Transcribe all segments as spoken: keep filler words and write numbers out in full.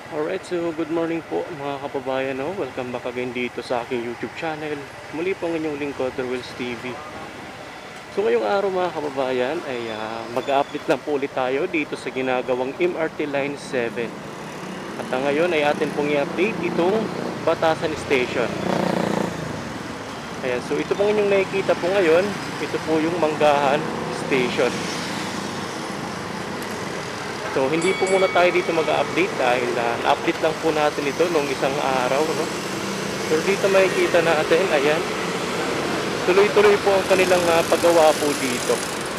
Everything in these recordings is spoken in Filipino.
Alright, so good morning po mga kababayan. No? Welcome back again dito sa aking YouTube channel. Muli po ang inyong lingkod, Ruels T V. So ngayong araw mga kababayan ay uh, mag-update lang po ulit tayo dito sa ginagawang M R T Line seven. At uh, ngayon ay atin pong i-update itong Batasan Station. Ayan, so ito pong inyong nakikita po ngayon, ito po yung Manggahan Station. So hindi po muna tayo dito mag-update dahil uh, na-update lang po natin ito nung isang araw, no? Pero dito makikita natin, ayan, tuloy-tuloy po ang kanilang uh, paggawa po dito.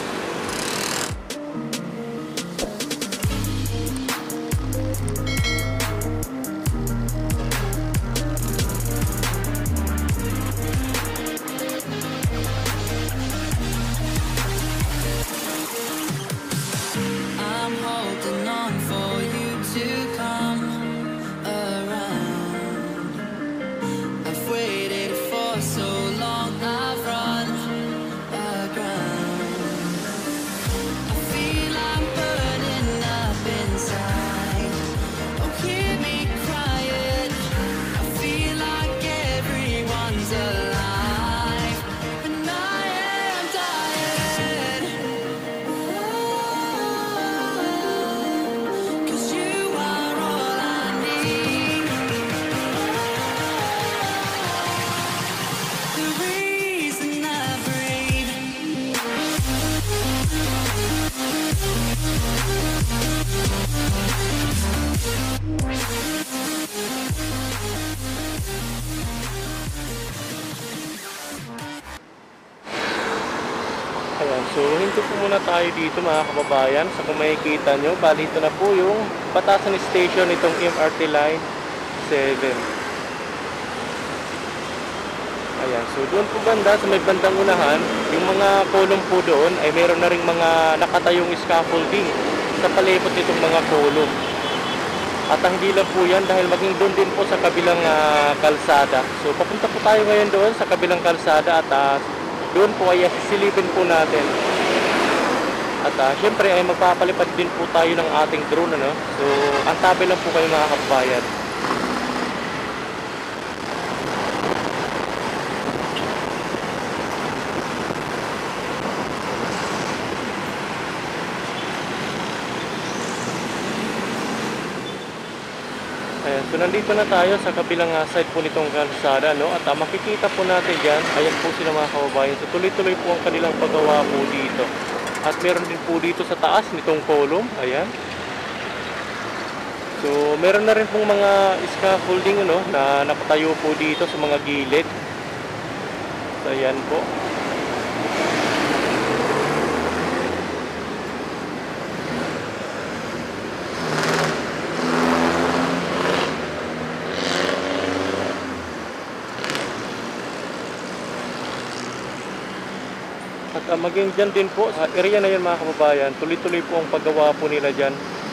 I'm holding on for you to come around. I've waited for so long, I've run aground. I feel I'm burning up inside. Oh, hear me crying. I feel like everyone's alive, and I am dying. Cause you are all I need. The reason I breathe. Ayan, so hinto po muna tayo dito mga kababayan. Sa kung makikita nyo, bali ito na po yung Batasan Station itong M R T Line seven. Ayan, so doon po banda sa may bandang unahan, yung mga column po doon ay meron na ring mga nakatayong scaffolding sa palibot nitong mga column. At ang hindi lang po yan dahil maging doon din po sa kabilang uh, kalsada. So papunta po tayo ngayon doon sa kabilang kalsada at uh, doon po ay sisilipin po natin. At uh, syempre ay magpapalipad din po tayo ng ating drone, ano? So antabi lang po kayo mga kababayan. Ayan, so nandito na tayo sa kabilang uh, side po nitong kalsada, no? At uh, makikita po natin dyan, ayan po sila mga kababayan. So tuloy-tuloy po ang kanilang paggawa po dito. At meron din po dito sa taas nitong column, ayan. So meron na rin pong mga scaffolding, no, na nakatayo po dito sa mga gilid. So ayan po. At uh, maging dyan din po, sa area na yan mga kababayan, tuloy-tuloy po ang paggawa po nila dyan.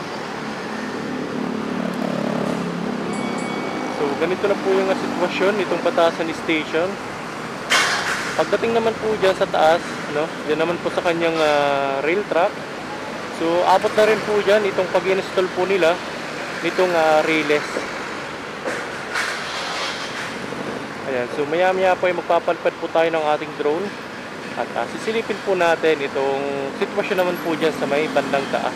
So ganito na po yung uh, sitwasyon nitong Batasan Station. Pagdating naman po dyan sa taas, no, dyan naman po sa kanyang uh, rail track. So abot na rin po dyan itong pag-install po nila nitong uh, railess. Ayan, so maya maya po ay magpapalipad po tayo ng ating drone. At uh, sisilipin po natin itong sitwasyon naman po dyan sa may bandang taas.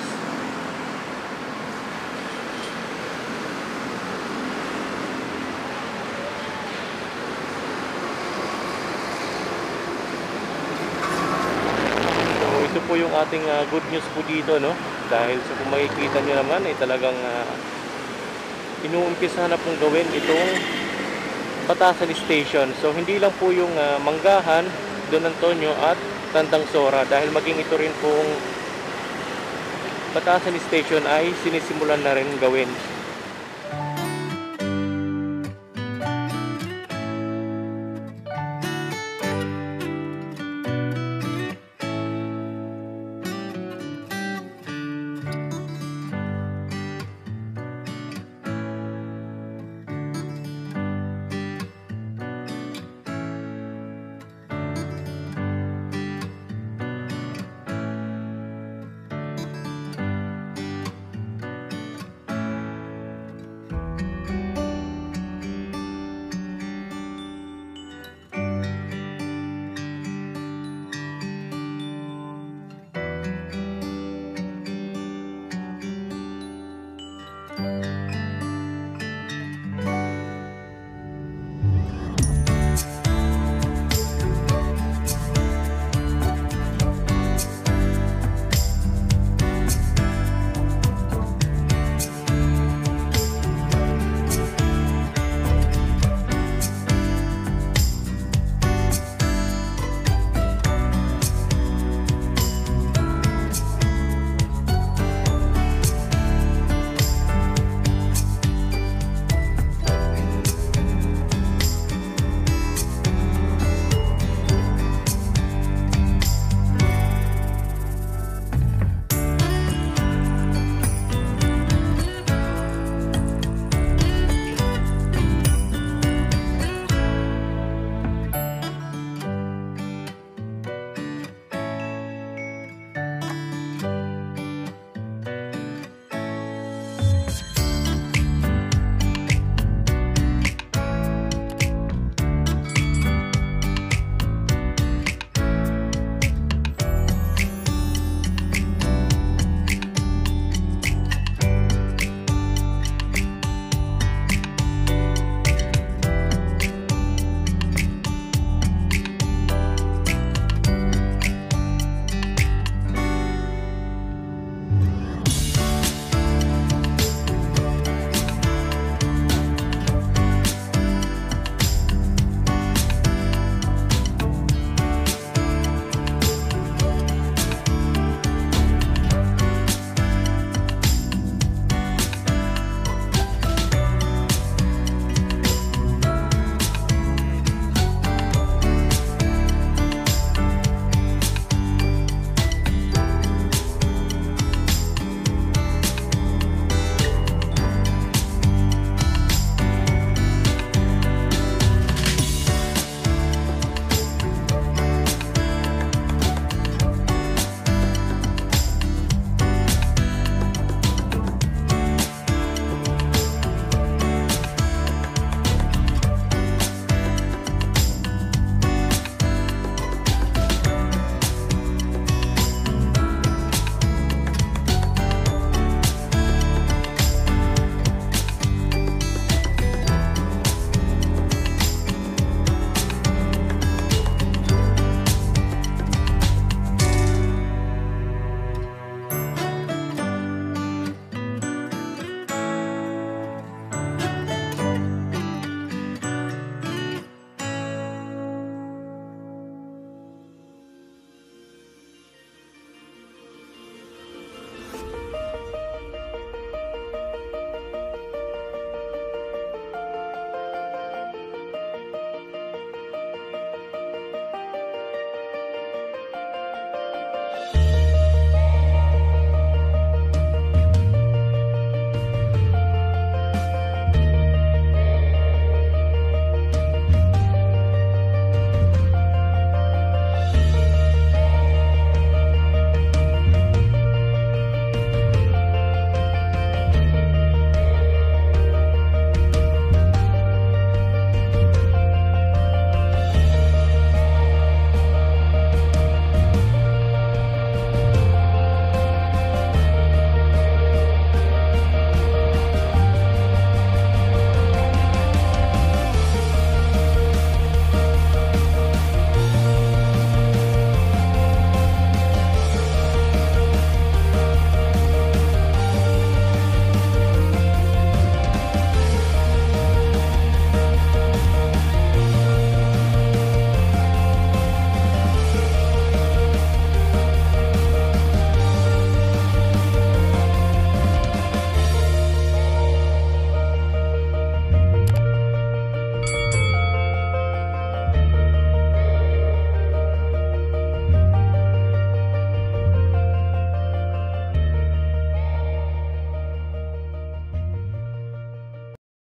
So ito po yung ating uh, good news po dito, no? Dahil sa kung makikita nyo naman ay talagang uh, inuumpisa na pong gawin itong Batasan Station. So hindi lang po yung uh, Manggahan, Don Antonio at Tandang Sora dahil maging ito rin pong Batasan Station ay sinisimulan na rin gawin.